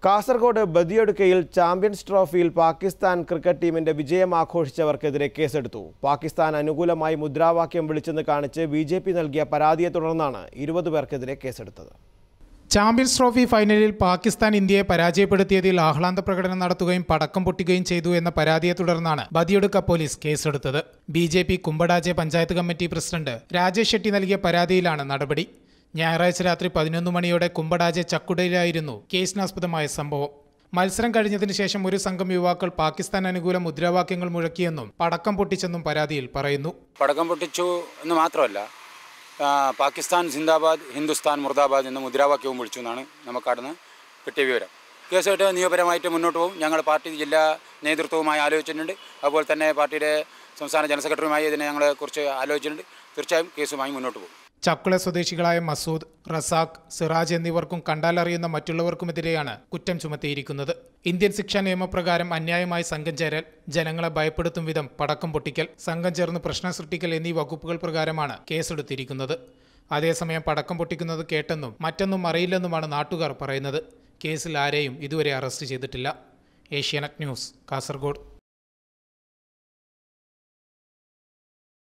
Kasaragod ബദിയടുക്കയിൽ champions ട്രോഫിയിൽ Pakistan cricket ടീമിന്റെ വിജയം ആഘോഷിച്ചവർക്കെതിരെ കേസെടുത്തു. പാകിസ്ഥാൻ അനുകൂലമായി മുദ്രാവാക്യം വിളിച്ചെന്ന് കാണിച്ച് ബിജെപി നൽകിയ പരാതിയെ തുടർന്നാണ് 20 പേർക്കെതിരെ കേസെടുത്തത്. ചാമ്പ്യൻസ് ട്രോഫി ഫൈനലിൽ പാകിസ്ഥാൻ ഇന്ത്യയെ പരാജയപ്പെടുത്തിയതിൽ ആഹ്ലാദ പ്രകടനം നടത്തുകയും പടക്കം പൊട്ടിക്കുകയും ചെയ്തു എന്ന പരാതിയെ തുടർന്നാണ് ബദിയടുക്ക പോലീസ് കേസെടുത്തത്. BJP Kumbadaje panchayat committee president Rajesh Shetty നൽകിയ പരാതിയിലാണ് നടപടി. ഞായറാഴ്ച രാത്രി 11 മണിയോടെ കുമ്പടാജെ ചക്കുടയിലായിരുന്നു കേസിനാസ്പദമായ സംഭവം. മത്സരം കഴിഞ്ഞതിന് ശേഷം ഒരു സംഘം യുവാക്കൾ പാകിസ്ഥാൻ അനുകൂല മുദ്രാവാക്യങ്ങൾ മുഴക്കിയെന്നും പടക്കം പൊട്ടിച്ചെന്നും പരാതിയിൽ പറയുന്നു. പടക്കം പൊട്ടിച്ചു എന്ന് മാത്രമല്ല, പാകിസ്ഥാൻ സിന്ദാബാദ്, ഹിന്ദുസ്ഥാൻ മുർദാബാദ് എന്ന മുദ്രാവാക്യവും വിളിച്ചു എന്നാണ് നമുക്കവിടുന്ന് കിട്ടിയ വിവരം. കേസായിട്ട് നിയമപരമായിട്ട് മുന്നോട്ട് പോകും. ഞങ്ങൾ പാർട്ടി ജില്ലാ നേതൃത്വവുമായി ആലോചിച്ചിട്ടുണ്ട്. അതുപോലെ തന്നെ പാർട്ടിയുടെ സംസ്ഥാന ജനറൽ സെക്രട്ടറിയുമായി ഇതിനെ ഞങ്ങളെക്കുറിച്ച് ആലോചിച്ചിട്ടുണ്ട്. തീർച്ചയായും കേസുമായി മുന്നോട്ട് പോകും. ചക്കുള സ്വദേശികളായ മസൂദ്, റസാഖ്, സിറാജ് എന്നിവർക്കും കണ്ടാലറിയുന്ന മറ്റുള്ളവർക്കുമെതിരെയാണ് കുറ്റം ചുമത്തിയിരിക്കുന്നത്. ഇന്ത്യൻ ശിക്ഷാ നിയമപ്രകാരം അന്യായമായി സംഘം ചേരൽ, ജനങ്ങളെ ഭയപ്പെടുത്തും വിധം പടക്കം പൊട്ടിക്കൽ, സംഘം ചേർന്ന് പ്രശ്നം സൃഷ്ടിക്കൽ എന്നീ വകുപ്പുകൾ പ്രകാരമാണ് കേസെടുത്തിരിക്കുന്നത്. അതേസമയം പടക്കം പൊട്ടിക്കുന്നത് കേട്ടെന്നും മറ്റൊന്നും അറിയില്ലെന്നുമാണ് നാട്ടുകാർ പറയുന്നത്. കേസിൽ ആരെയും ഇതുവരെ അറസ്റ്റ് ചെയ്തിട്ടില്ല. ഏഷ്യാനെറ്റ് ന്യൂസ്, കാസർഗോഡ്.